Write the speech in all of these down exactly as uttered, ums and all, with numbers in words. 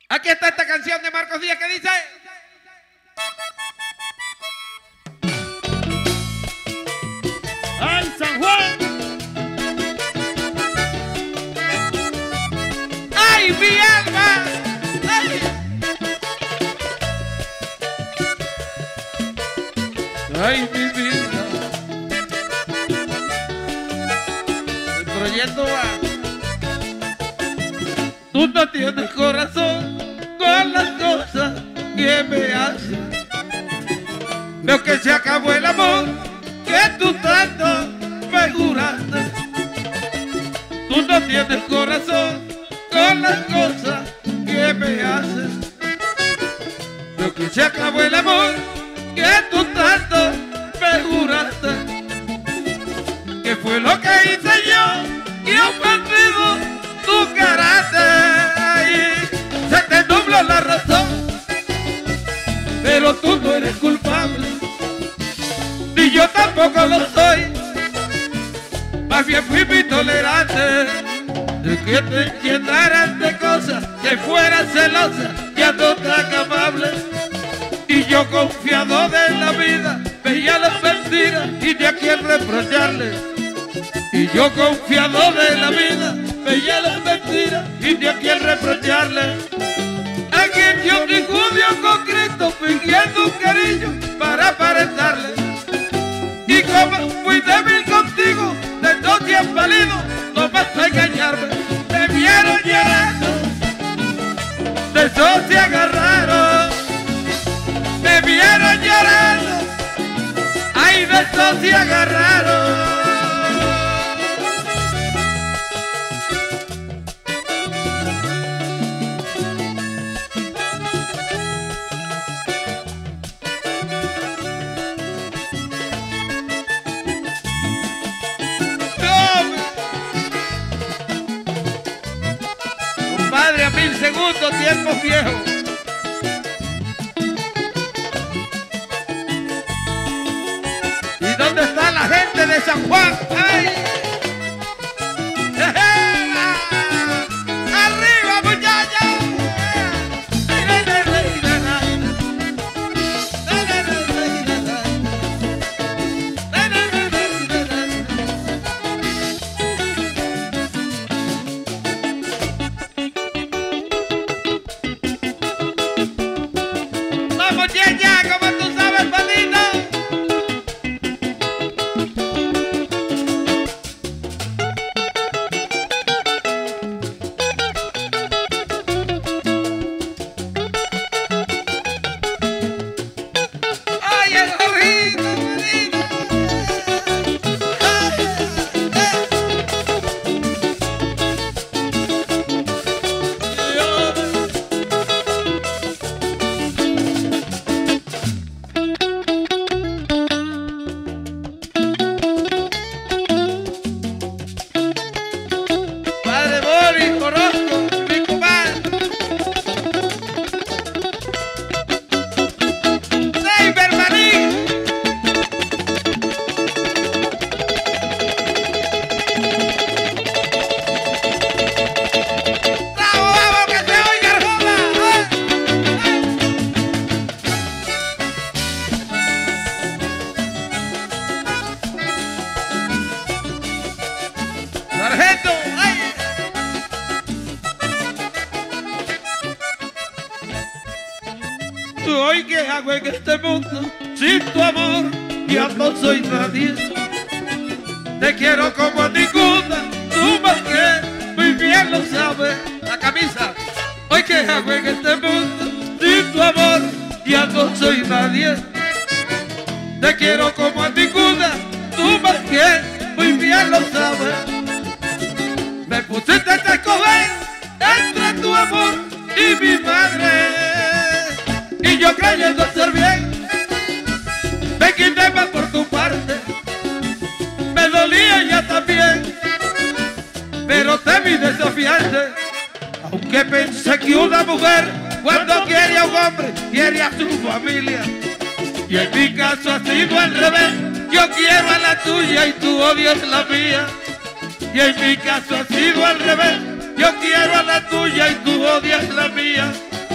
Aquí está esta canción de Marcos Díaz que dice... ¡Ay, San Juan! ¡Ay, mi alma! ¡Ay! ¡Ay, mi vida! El proyecto va... Tú no tienes corazón con las cosas que me hacen. Veo que se acabó el amor que tú tanto me juraste. Tú no tienes corazón con las cosas que me hacen. Veo que se acabó el amor que tú tanto me juraste. ¿Qué fue lo que hice yo? Y ofendido tu carácter. Ay, se te nubló la razón, pero tú no eres culpable, ni yo tampoco lo soy. Más bien fui muy tolerante de que te llenaras de cosas, que fueras celosa, ya no tan amable. Y yo confiado de la vida veía las mentiras y de a quién reprocharle. Y yo confiado de la vida veía las mentiras y de a quién reprocharle. A quien yo ni judío con Cristo fingiendo un cariño para aparentarle. Y como fui débil contigo, de todo te has valido, no vas a engañarme. Me vieron llorando, de eso se agarraron. Me vieron llorando, ay, de eso se agarraron. Padre, a mil segundos, tiempo viejo. ¿Y dónde está la gente de San Juan? ¡Ay! ¡Arriba, muchachos! ¡Vamos, ya, como tú sabes, palito! ¡Ay, el gorrito, bonito! Padre Boris, Orozco, mi compadre. Seiber Marín. ¡Bravo, vamos, que se oiga Arjona! ¡Sargento! ¡Ay! Hoy que hago en este mundo sin tu amor, ya no soy nadie. Te quiero como a ninguna, tú más que muy bien lo sabes. La camisa. Hoy que hago en este mundo sin tu amor, ya no soy nadie. Te quiero como a ninguna, tú más que muy bien lo sabes. Me pusiste a escoger entre tu amor y mi madre. Y yo creyendo ser bien, me quité más por tu parte. Me dolía ya también, pero te vi desafiante. Aunque pensé que una mujer, cuando quiere a un hombre, quiere a su familia. Y en mi caso ha sido al revés. Yo quiero a la tuya y tú odias la mía. Y en mi caso ha sido al revés. Yo quiero a la tuya y tú odias la mía.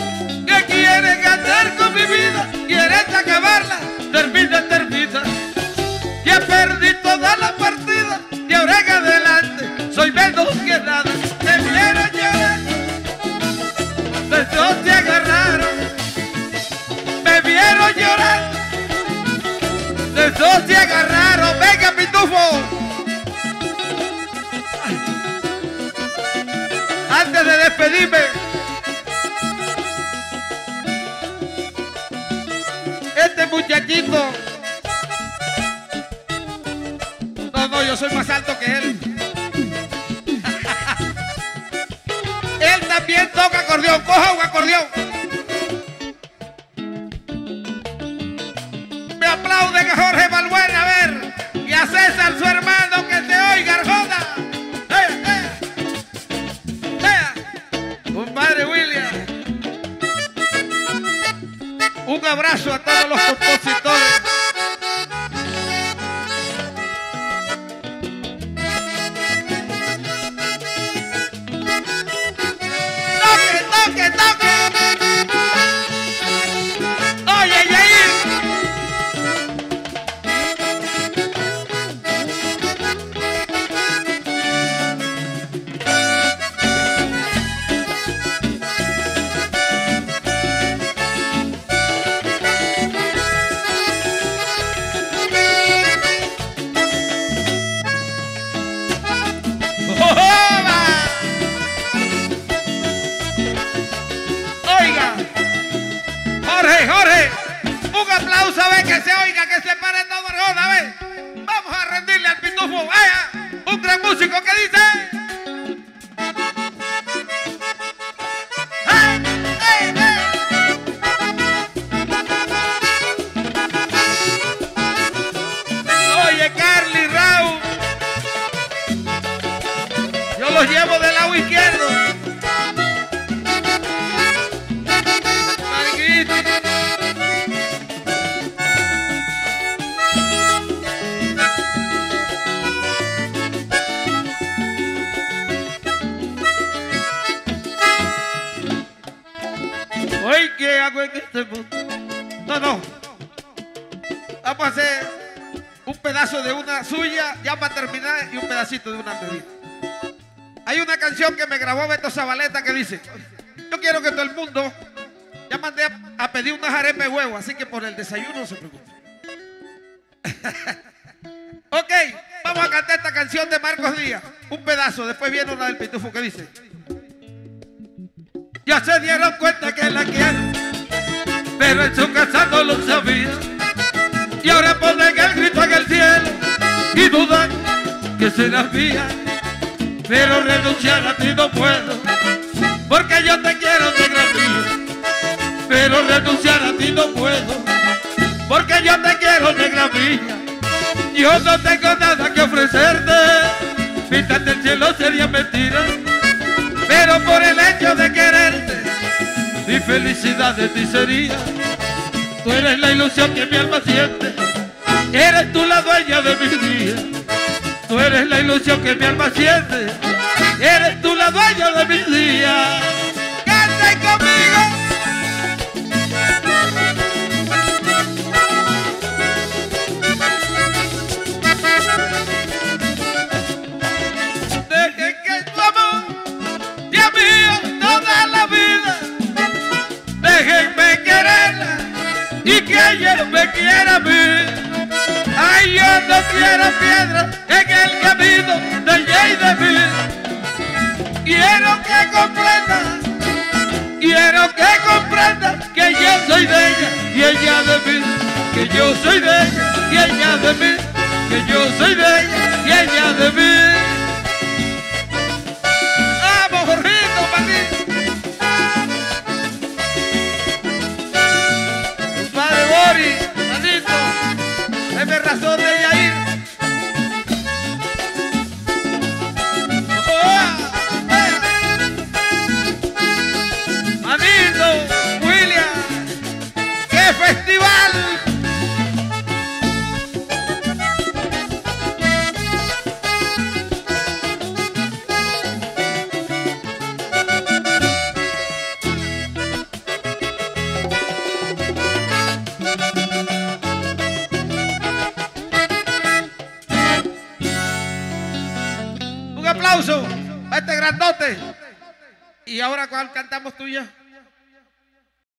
Los dos se agarraron, me vieron llorar. Los dos se agarraron, venga Pitufo. Antes de despedirme, este muchachito, no, no, yo soy más alto que él. Él también toca acordeón, coja un acordeón. Me aplauden a Jorge Balbuena, a ver, y a César, su hermano, que te oiga, Arjona. ¡Eh, eh! ¡Eh! Compadre William. Un abrazo a todos los compositores. ¡Toque, toque! ¡Oye, Yair! Jorge, Jorge, un aplauso, a ver, que se oiga, que se pare todo Arjona, a ver. Vamos a rendirle al Pitufo, vaya, un gran músico que dice. ¡Hey, hey, hey! Oye, Carly, Raúl, yo los llevo del lado izquierdo. Hoy, ¿qué hago en este mundo? No, no. Vamos a hacer un pedazo de una suya, ya para terminar, y un pedacito de una medida. Hay una canción que me grabó Beto Zabaleta que dice: yo quiero que todo el mundo, ya mandé a, a pedir unas arepas de huevo, así que por el desayuno no se preocupe. Ok, vamos a cantar esta canción de Marcos Díaz, un pedazo, después viene una del Pitufo que dice: ya se dieron cuenta que la quiero, pero en su casa no lo sabía. Y ahora ponen el grito en el cielo y dudan que será mía. Pero renunciar a ti no puedo, porque yo te quiero, negra mía. Pero renunciar a ti no puedo, porque yo te quiero, negra mía. Yo no tengo nada que ofrecerte, pintarte el cielo sería mentira. Pero por el hecho de quererte, mi felicidad de ti sería. Tú eres la ilusión que mi alma siente, eres tú la dueña de mi día. Tú eres la ilusión que mi alma siente, eres tú la dueña de mi día. ¡Canten conmigo! Dejen que tu amor sea mío toda la vida. Déjenme quererla y que ella me quiera a mí. Ay, yo no quiero piedra en el camino de ella y de mí. Quiero que comprenda, quiero que comprenda que yo soy de ella y ella de mí. Que yo soy de ella y ella de mí. Que yo soy de ella y ella de mí. ¡Vamos, Jorgito, Martín! Padre Boris, Manito, deme razón de Yair. Manito, William, ¡qué festival! Un aplauso a este grandote. Y ahora, ¿cuál cantamos tú ya?